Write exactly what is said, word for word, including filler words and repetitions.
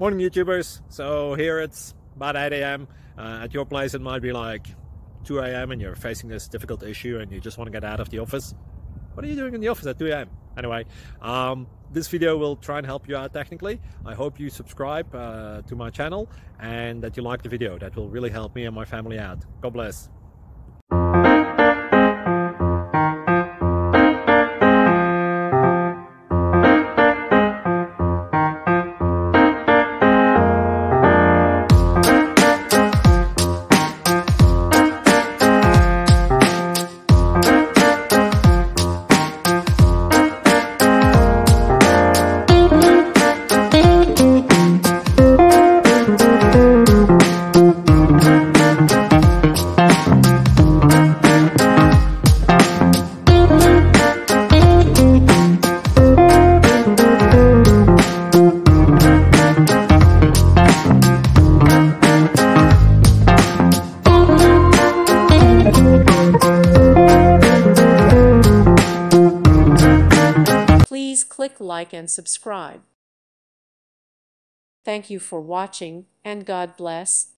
Morning YouTubers. So here it's about eight A M Uh, at your place it might be like two A M and you're facing this difficult issue and you just want to get out of the office. What are you doing in the office at two A M? Anyway, um, this video will try and help you out technically. I hope you subscribe uh, to my channel and that you like the video. That will really help me and my family out. God bless. Please click like and subscribe. Thank you for watching, and God bless.